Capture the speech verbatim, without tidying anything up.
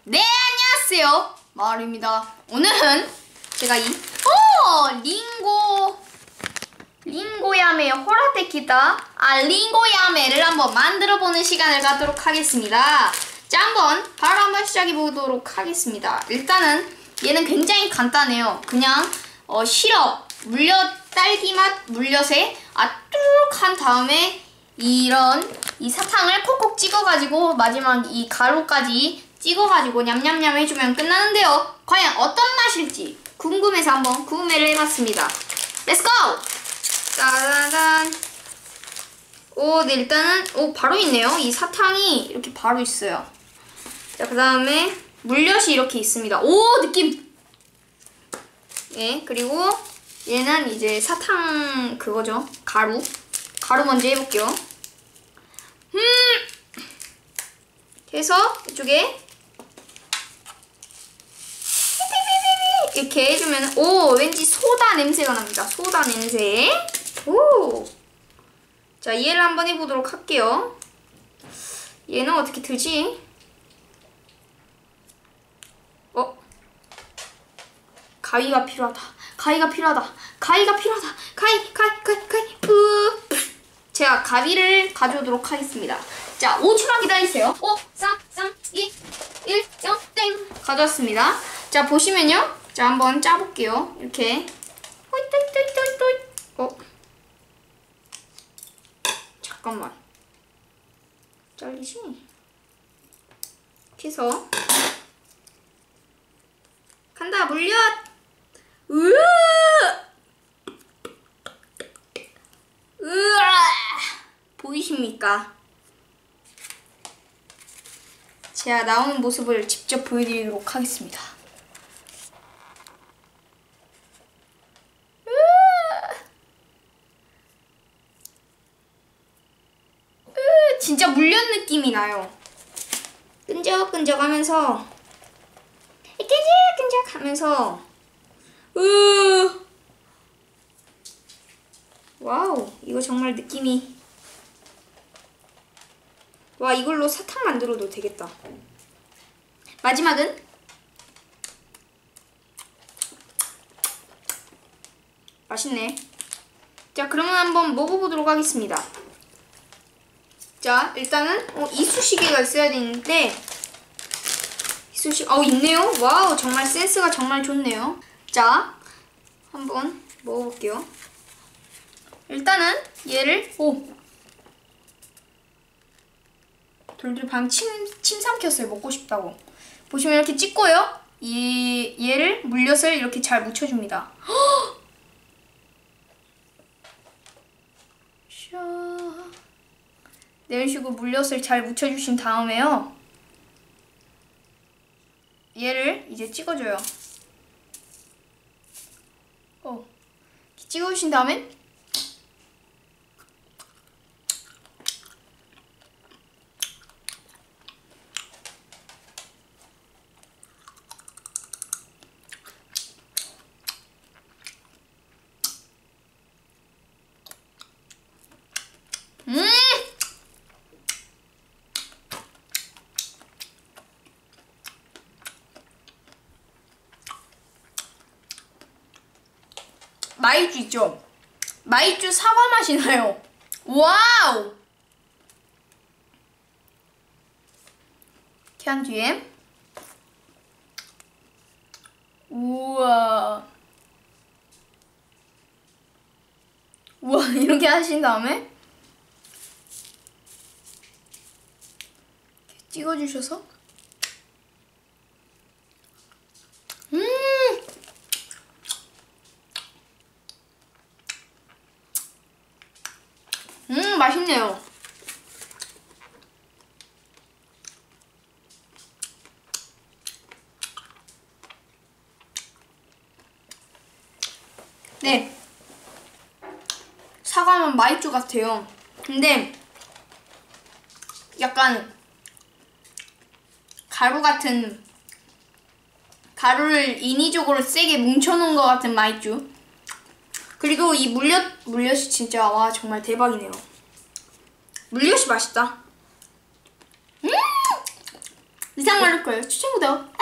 네, 안녕하세요. 마을입니다. 오늘은 제가 이 오! 링고 링고야메 호라테키다 아 링고야메를 한번 만들어보는 시간을 갖도록 하겠습니다. 자, 한번 바로 한번 시작해보도록 하겠습니다. 일단은 얘는 굉장히 간단해요. 그냥 어, 시럽, 물엿, 딸기맛 물엿에 아뚜룩한 다음에 이런 이 사탕을 콕콕 찍어가지고 마지막 이 가루까지 찍어가지고 냠냠냠 해주면 끝나는데요. 과연 어떤 맛일지 궁금해서 한번 구매를 해봤습니다. 렛츠고! 짜잔. 오, 네, 일단은 오 바로 있네요. 이 사탕이 이렇게 바로 있어요. 자, 그 다음에 물엿이 이렇게 있습니다. 오, 느낌! 예, 그리고 얘는 이제 사탕 그거죠. 가루. 가루 먼저 해볼게요. 음! 해서 이쪽에 이렇게 해주면 오, 왠지 소다 냄새가 납니다. 소다 냄새. 오. 자, 얘를 한번 해보도록 할게요. 얘는 어떻게 들지? 어? 가위가 필요하다. 가위가 필요하다. 가위가 필요하다. 가위, 가위, 가위, 가위. 뿌. 제가 가위를 가져오도록 하겠습니다. 자, 오 초만 기다리세요. 오, 삼, 삼, 이, 일, 영, 땡. 가져왔습니다. 자, 보시면요. 자, 한번 짜볼게요. 이렇게. 어? 잠깐만. 잘리지? 이렇게 해서. 간다, 물엿! 으으! 으아! 보이십니까? 제가 나오는 모습을 직접 보여드리도록 하겠습니다. 진짜 물엿 느낌이 나요. 끈적끈적 하면서 끈적끈적 하면서 으 와우, 이거 정말 느낌이 와, 이걸로 사탕 만들어도 되겠다. 마지막은 맛있네. 자, 그러면 한번 먹어보도록 하겠습니다. 자, 일단은 어, 이쑤시개가 있어야 되는데 이쑤시개 어 있네요. 와우, 정말 센스가 정말 좋네요. 자, 한번 먹어볼게요. 일단은 얘를 오 돌돌 방금 침, 침 삼켰어요. 먹고 싶다고. 보시면 이렇게 찍고요. 이, 얘를 물엿을 이렇게 잘 묻혀줍니다. 헉! 샤. 네, 이런 식으로 물엿을 잘 묻혀주신 다음에요. 얘를 이제 찍어줘요. 어. 이렇게 찍어주신 다음에 음! 마이쮸 있죠? 마이쮸 사과 맛이 나요. 와우! 이렇게 한 뒤에 우와 우와 이렇게 하신 다음에 이렇게 찍어주셔서 음 음, 맛있네요. 네. 사과는 마이쮸 같아요. 근데 약간 가루 같은 가루를 인위적으로 세게 뭉쳐놓은 것 같은 마이쮸. 그리고 이 물엿, 물엿이 진짜 와 정말 대박이네요. 물엿이 맛있다. 음! 이상 말할 거예요. 추천구독